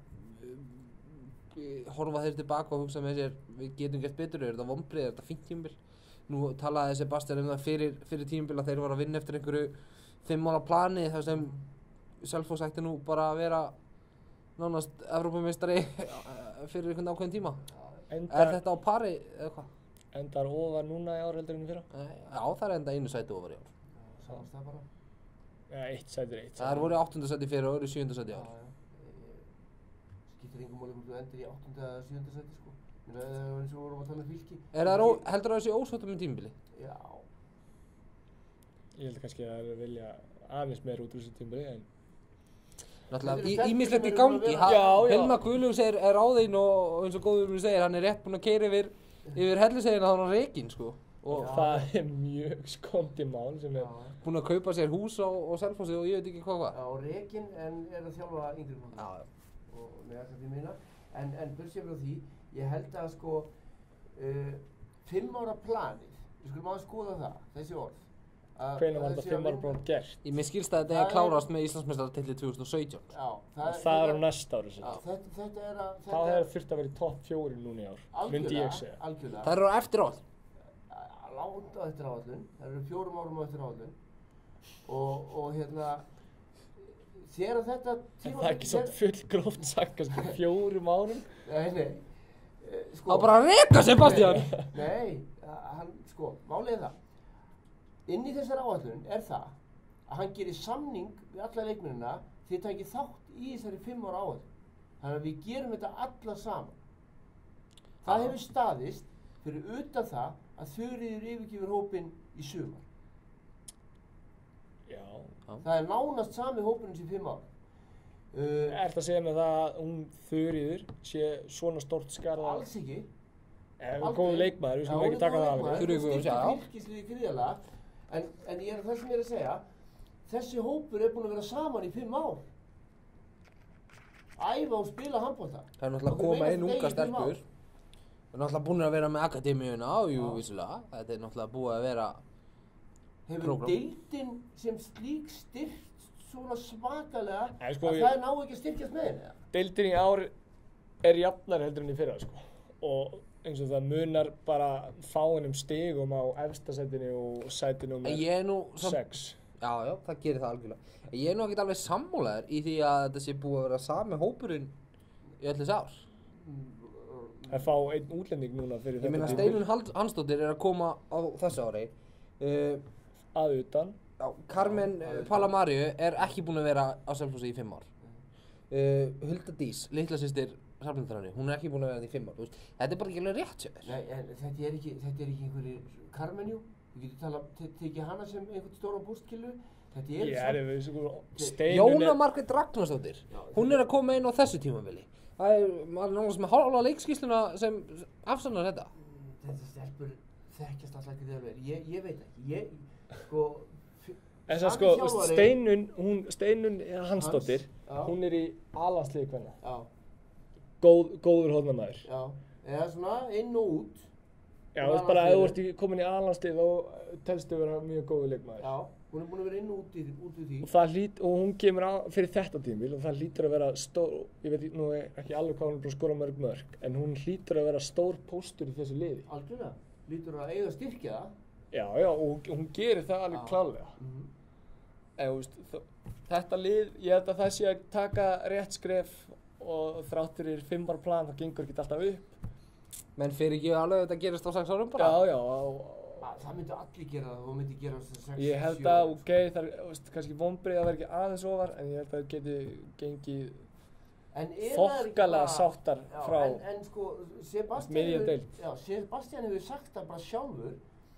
uh, horfa þeir tilbaka og hugsa með sér, við getum gert betur, er þetta vombrið, er þetta fínt tímabil? Nú talaði Sebastian um það fyrir, fyrir tímabil að þeir voru að vinna eftir einhverju fimm ára plani þar sem Selfoss ætti nú bara að vera nánast Evrópumeistari fyrir einhvern ákveðin tíma. Endar, Er þetta á pari eða hvað? endar ofar núna í ár heldur en í fyrra? Nei, Já, það er enda einu sæti ofar í ár. Sáðast það bara. Já, eitt sætur eitt. Það er voru áttunda sæti fyrir og eru sjöunda sæti í Já, ár. já. Eh, Skiptir engum máli hvort þú endur í áttunda eða sjöunda sæti sko. Mér finnst það var eins og við vorum að tala um Fylki. Er það ró, heldur það þessi ósvöldum með tímabili? Já. Ég held kannski að það er að vilja aðeins meira út úr þessu tímabili en Náttúrulega, Þetta eru ímislegt í stelpur sem eru gangi. búin að Ha- vera- Já, já. Hilma Guðlaugs er, er á þeim og, og eins og góðurinn segir, hann er rétt búinn að keyra yfir, yfir hellisegina þá er hann reikinn, sko. Og Já. það er mjög skondi mál sem er Já. búinn að kaupa sér hús á, á Selfossi og ég veit ekki hvað hvað. Á rekin en er að þjálfa yngri flokka. Já, já. Og með þetta því minna. En, en börsið frá því, ég held að sko uh, fimm ára planið, við skulum aðeins skoða það, þessi orð. Hvenær var þetta fimm ára plan gert? Ég mér skilst að þetta er klárast með Íslandsmeistaratitlið tvö þúsund og sautján. Já, það, það er á næsta ári sem. Já, þetta, þetta er að... Það hefur þurft að vera í topp fjóri núna í ár, myndi ég segja. Algjörlega. Það eru á eftir áll. Lánt á eftir áallun, það eru fjórum árum á eftir áallun. Og, og hérna, þegar þetta... En það er ekki svona fullgróft sagt, sko, fjórum árum? Nei, nei. Sko, það er bara að reka Sebastian! Nei, hann, sko, málið er það. Inn í þessar áallun er það að hann gerir samning við alla leikmennina því að það ekki þátt í þessari fimm ára áallun. Þannig að við gerum þetta alla saman. Það hefur staðist fyrir utan það að Þuríður yfirgefur hópinn í sumar. Já. Það er nánast sami hópurinn sem fimm ár. Uh, Ertu að segja með það að hún Þuríður sé svona stórt skarða? Alls ekki. Ef hún góð leikmaður, við skulum ekki taka það af henni. Þuríður styrkir fylkisliði gríðarlega. En, en ég er það sem ég er að segja, þessi hópur er búinn að vera saman í fimm ár. Æfa og spila handbolta. Það er náttúrulega að koma inn unga stelpur. Það er náttúrulega búin að vera með akademíuna á, jú, vissulega. Þetta er náttúrulega búið að vera Hefur prógram. deildin sem slík styrkt svona svakalega Æ, sko, að ég... það ná ekki að styrkjast með henni? Deildin í ár er jafnar heldur enn í fyrra, sko. Og eins og það munar bara fáinum stigum á efsta sætinu og sætinu nummer sex. Já, já, það gerir það algjörlega. Ég er nú ekkert alveg sammálaður í því að þetta sé búið að vera sami hópurinn í öll þessi ár. Það fá einn útlending núna fyrir Ég þetta meina Steinunn Hansdóttir er að koma á þessu ári. Uh, að utan. Já, Carmen Palamaríu er ekki búin að vera á Selfossi í fimm ár. Uh, Hulda Dís, litla systir Hrafnhildur, hún er ekki búin að vera í fimm ár. Þetta er bara ekki alveg rétt sér. Nei, en þetta er ekki, þetta er ekki einhverjir Carmenjú. Við getum tala, tekið hana sem einhvern stóran bústkillu. Þetta er Ég er við sko Steinunn Jóna Margrét Ragnarsdóttir, hún er að koma inn á þessu tímabili. Það er, maður er náttúrulega með hálfa leikskýrsluna sem afsannar þetta. Þetta stelpur þekkjast alltaf ekki þegar verið. Ég, ég veit ekki. Ég, sko... En það sko, Steinunn, hún, Steinunn Hansdóttir, Hans, hún er í A-landsliði kvenna. Já. Góð, góður hóðnamaður. Já, eða svona inn og út. Já, þú veist bara að ef þú ert komin í A-landslið þá telstu vera mjög góður leikmaður. Já, hún er búin að vera inn og út í, út í því. Og það hlýt, og hún kemur á fyrir þetta tímabil og það hlýtur að vera stór, ég veit nú ekki alveg hvað hún er búin að skora mörg mörg, en hún hlýtur að vera stór póstur í þessu liði. Algjörlega, hlýtur að eiga styrkja það. Já, já, og hún gerir það alveg klárlega. Mm -hmm. En þú veist, þetta lið, ég held að það sé að taka rétt skref og þrátt fyrir fimm ára plan, það gengur ekki alltaf upp. Menn fyrir ekki alveg þetta gerist á sex árum bara? Já, já. Og, það myndi allir gera það, þú myndi gera sex, sjö. Ég held að, ok, það er kannski vonbrigði að vera ekki aðeins ofar, en ég held að það geti gengið þokkalega sáttar já, frá en, en sko, Sebastian hefur, já, Sebastian hefur sagt það bara sjálfur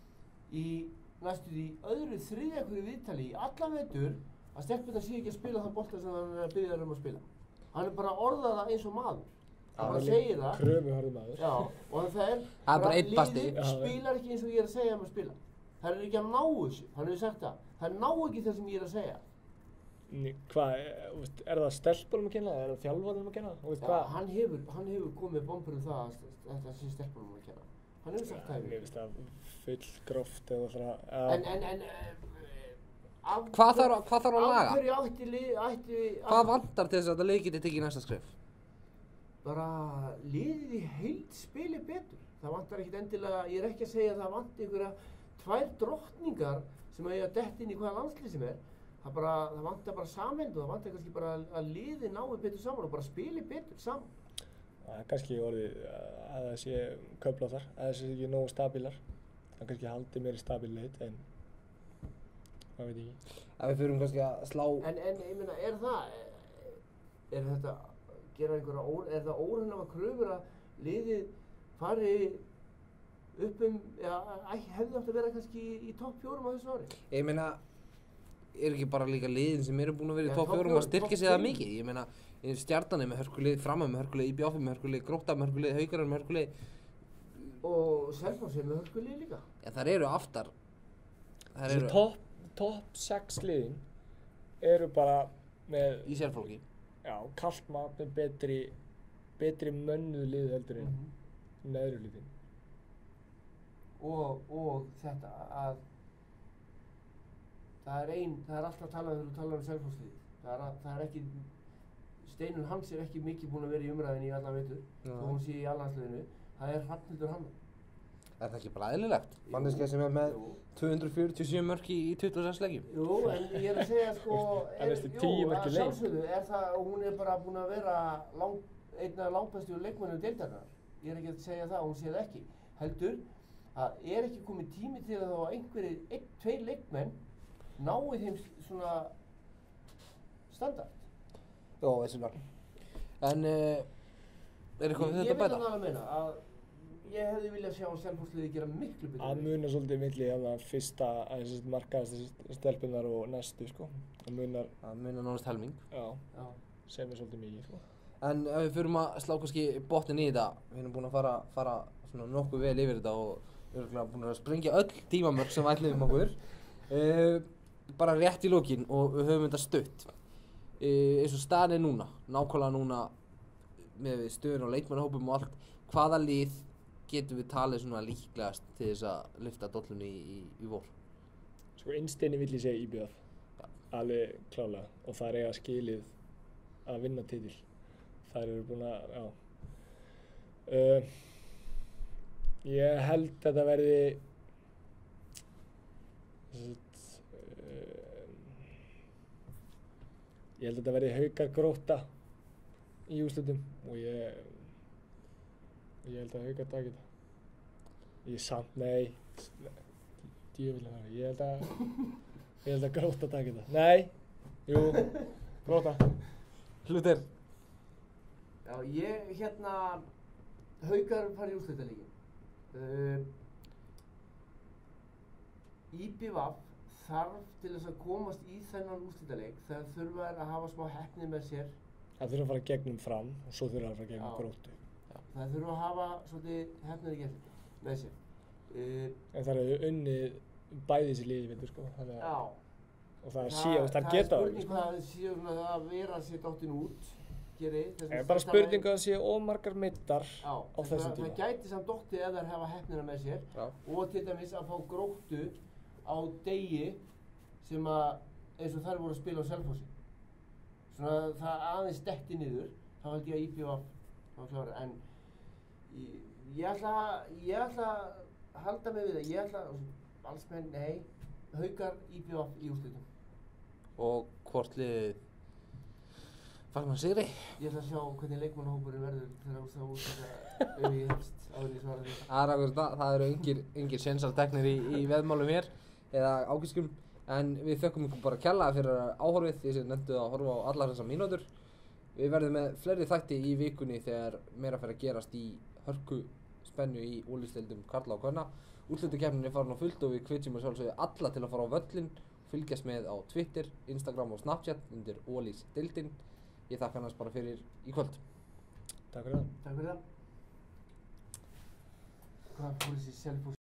í næstu því öðru þriðja hverju viðtali í alla vetur að stelpurnar sé ekki að spila það bolta sem hann er að biðja um að spila. Hann er bara að orða það eins og maður. Hann bara segir það. Kröfuharður maður. Já, og það er Það er bara einn basti. liðið spilar ekki eins og ég er að segja um að spila. Það er ekki að ná þessu, hann hefur sagt það. Það ná ekki það sem ég er að segja. Hvað, er það stelpunum að kenna, er það þjálfarnum að kenna? Já, hann hefur, hann hefur komið bombur um það að þetta sé stelpunum að kenna. Hann hefur sagt það yfir. Mér finnst það full gróft eða það. En, en, en, af, Hvað þarf, hvað þarf að laga? Af hverju ætti lið, ætti... Hvað vantar til þess að þetta lið geti tekið næsta skref? Bara liðið í heild spili betur. Það vantar ekkert endilega, ég er ekki að segja að það vanti einhverja tvær drottningar sem eiga dett inn í hvaða landslið sem er. Það, bara, það vantar bara samhendu, það vantar kannski bara að liðið nái betur saman og bara spili betur saman. Það er kannski orðið að það sé köfla þar, að það sé ekki nógu stabílar. Það kannski haldi meiri stabílheit, en það veit ég ekki. Að við fyrum kannski að slá... En, en ég meina, er það, er þetta, gera einhverja, ó, er það óraunhafa kröfur að liðið fari upp um, já, hefði átt að vera kannski í, í topp fjórum á þessu ári? Ég meina, er ekki bara líka liðin sem eru búin að vera í topp fjórum að styrkja sig það mikið? Ég meina, Stjarnan er með hörkulið, Fram er með hörkulið, I B F er með hörkulið, Grótta með hörkulið, Haukar er með hörkulið. Og Selfoss er með hörkulið líka. Já, þær eru aftar. Þær Þessi eru topp top sex liðin eru bara með... í sérflokki. Já, kalt mat með betri, betri mönnuð lið heldur en Mhm. neðri hlutin. og, og þetta að það er ein, það er alltaf að tala þegar þú talar um Selfosslið. Það er, að, það er ekki, Steinunn Hans er ekki mikið búinn að vera í umræðinni í allan vetur, Já. þó hún sé í allandsliðinu. Það er Hrafnhildur Hanna. Er það ekki bara eðlilegt? Manneskja sem er með Jú. tvö hundruð fjörutíu og sjö mörk í, í tuttugu og sex leikjum. Jú, en ég er að segja sko, Hann er eftir tíu mörk í að leik. sjálfsögðu er það, og hún er bara búin að vera lang, einn af langbestu leikmönnum deildarinnar. Ég er ekki að segja það, hún sé það ekki. Heldur að er ekki komið tími til að þá einhverjir, einn, tveir leikmenn nái þeim svona standard. Jó, vissulega. En uh, er eitthvað við Ég þetta að vil bæta? alveg meina að ég hefði viljað sjá Selfossliðið gera miklu betur. Að muna svolítið milli hérna fyrsta, aðeins markaðasta stelpunar og næstu, sko. Að munar, Það munar nánast helming. já, Já. sem er svolítið mikið, sko. En ef við förum að slá kannski botnin í þetta, við erum búin að fara, fara svona nokkuð vel yfir þetta og örugglega búin að sprengja öll tímamörk sem við ætluðum okkur. Uh, bara rétt í lokin og við höfum þetta stutt. Uh, eins og staðan er núna, nákvæmlega núna með stöðun og leikmannahópum og allt, hvaða lið getum við talið svona líklegast til þess að lyfta dollunni í, í, í vor? Sko innsteini vill ég segja I B F, alveg klálega, og það er eiga skilið að vinna titil. Þær eru búin að, já. Uh, ég held að þetta verði, þess að, uh, ég held að þetta verði Haukar Grótta í úrslitum og ég, ég held að Haukar taki þetta. Ég samt, nei, djöfullinn var það, ég held að, ég held að Grótta taki þetta. Nei, jú, Grótta. Hlutir? Já, ég hérna, Haukar fara í úrslitaleikin. Uh, I B V þarf til þess að komast í þennan úrslitaleik þegar þurfa þær að hafa smá heppni með sér. Það þurfa að fara gegnum Fram og svo þurfa að fara gegnum Já. Gróttu. Það þurfa að hafa svolítið heppnir í gerð með sér. Uh, En það eru unnið bæði þessi liði, veitur sko. Þannig já. að, og það er síðan, það það geta er það. spurning hvað það séu svona að vera sér dottin út. Geri, Það er bara spurning að það séu ómargar meittar Já, á það, þessum tíma. það gæti samt dottið ef þær hafa heppnina með sér. Já. Og til dæmis að fá Gróttu á degi sem að eins og þær voru að spila á Selfossi. Svona það aðeins detti niður, þá held ég að I B V var klára. En ég, ég ætla ég ætla að halda mig við það. Ég ætla, valsmenn, nei, Haukar I B V í úrslitum. Og hvort liðið fagnar sigri? Ég ætla að sjá hvernig leikmannahópurinn verður þegar það úrslita auðvitað hefst áður í svara því. Það er akkurat það, það eru engir, engir sénsar teknir í, í veðmálum hér eða ágiskum, en við þökkum ykkur bara kærlega fyrir áhorfið því sem nefnduð að horfa á allar þessar mínútur. Við verðum með fleiri þætti í vikunni þegar meira fer að gerast í hörku spennu í úrliðsdeildum karla og kvenna. Úrslitakeppnin er farin á fullt og við hvetjum að sjálfsögðu alla til að fara á völlinn, fylgjast með á Twitter, Instagram og Snapchat undir Ólís-deildin. Ég þakka annars bara fyrir í kvöld. Takk fyrir það. Takk fyrir það. Hvað fór þessi Selfoss